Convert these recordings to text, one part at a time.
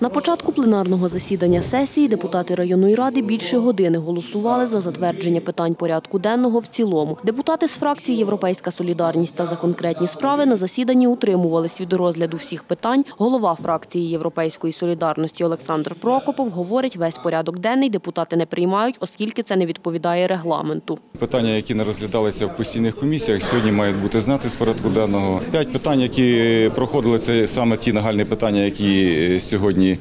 На початку пленарного засідання сесії депутати районної ради більше години голосували за затвердження питань порядку денного в цілому. Депутати з фракції «Європейська солідарність» та «За конкретні справи» на засіданні утримувались від розгляду всіх питань. Голова фракції «Європейської солідарності» Олександр Прокопов говорить, весь порядок денний депутати не приймають, оскільки це не відповідає регламенту. Питання, які не розглядалися в постійних комісіях, сьогодні мають бути зняті з порядку денного. 5 питань, які проходили, це саме ті нагальні питання, які сьогодні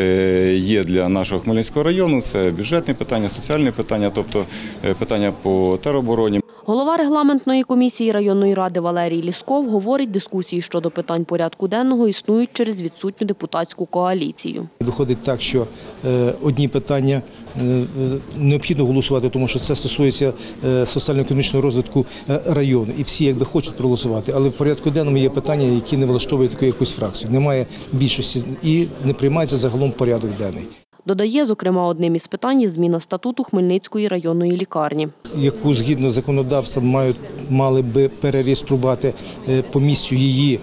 є для нашого Хмельницького району. Це бюджетні питання, соціальні питання, тобто питання по теробороні. Голова регламентної комісії районної ради Валерій Лісков говорить, дискусії щодо питань порядку денного існують через відсутню депутатську коаліцію. Виходить так, що одні питання необхідно голосувати, тому що це стосується соціально-економічного розвитку району. І всі якби хочуть проголосувати, але в порядку денному є питання, які не влаштовують таку якусь фракцію. Немає більшості і не приймається загалом порядок денний. Додає, зокрема, одним із питань є зміна статуту Хмельницької районної лікарні. Яку згідно законодавства мали би перереєструвати по місцю її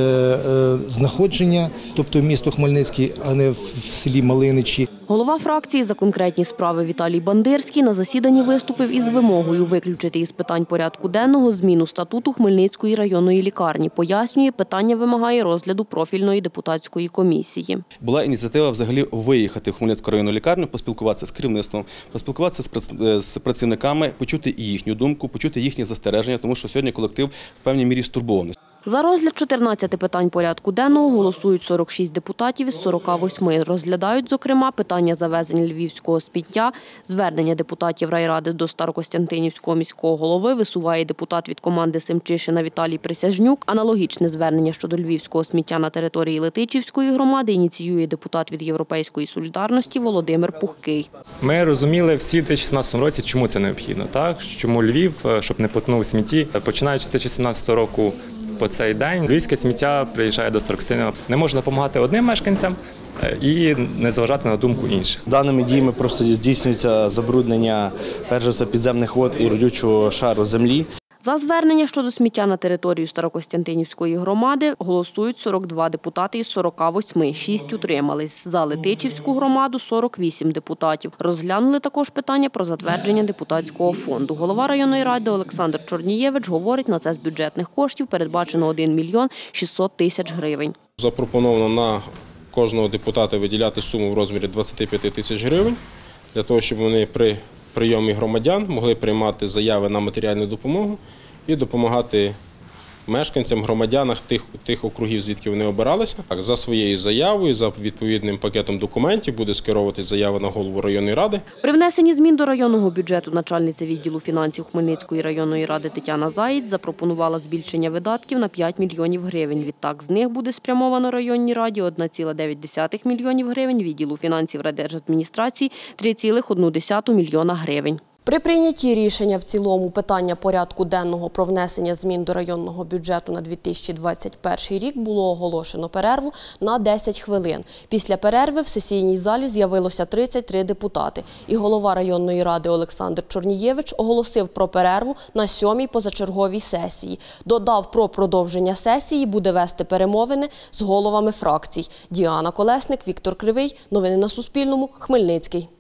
знаходження, тобто місто Хмельницький, а не в селі Малиничі. Голова фракції «За конкретні справи» Віталій Бандирський на засіданні виступив із вимогою виключити із питань порядку денного зміну статуту Хмельницької районної лікарні. Пояснює, питання вимагає розгляду профільної депутатської комісії. Була ініціатива взагалі виїхати в Хмельницьку районну лікарню, поспілкуватися з керівництвом, поспілкуватися з працівниками, почути їхню думку, почути їхні застереження, тому що сьогодні колектив в певній мірі стурбований. За розгляд 14 питань порядку денного голосують 46 депутатів із 48. Розглядають, зокрема, питання завезення львівського сміття, звернення депутатів райради до Старокостянтинівського міського голови висуває депутат від команди Семчишина Віталій Присяжнюк. Аналогічне звернення щодо львівського сміття на території Летичівської громади ініціює депутат від «Європейської солідарності» Володимир Пухкий. Ми розуміли всі в 2016 році, чому це необхідно, так? Чому Львів, щоб не потонув в смітті. Починаючи з 2017 року, по цей день львівське сміття приїжджає до Старокостянтинова. Не можна допомагати одним мешканцям і не зважати на думку інших. Даними діями просто здійснюється забруднення, перш за все, підземних вод і родючого шару землі. За звернення щодо сміття на територію Старокостянтинівської громади голосують 42 депутати із 48, 6 утримались. За Летичівську громаду – 48 депутатів. Розглянули також питання про затвердження депутатського фонду. Голова районної ради Олександр Чорнієвич говорить, на це з бюджетних коштів передбачено 1 мільйон 600 тисяч гривень. Запропоновано на кожного депутата виділяти суму в розмірі 25 тисяч гривень, для того, щоб вони при прийомі громадян могли приймати заяви на матеріальну допомогу і допомагати мешканцям, громадянам тих округів, звідки вони обиралися. За своєю заявою, за відповідним пакетом документів буде скеровувати заява на голову районної ради. При внесенні змін до районного бюджету начальниця відділу фінансів Хмельницької районної ради Тетяна Заєць запропонувала збільшення видатків на 5 мільйонів гривень. Відтак з них буде спрямовано районній раді 1,9 мільйонів гривень, відділу фінансів райдержадміністрації 3,1 мільйона гривень. При прийнятті рішення в цілому питання порядку денного про внесення змін до районного бюджету на 2021 рік було оголошено перерву на 10 хвилин. Після перерви в сесійній залі з'явилося 33 депутати. І голова районної ради Олександр Чорнієвич оголосив про перерву на 7-й позачерговій сесії. Додав, про продовження сесії буде вести перемовини з головами фракцій. Діана Колесник, Віктор Кривий. Новини на Суспільному. Хмельницький.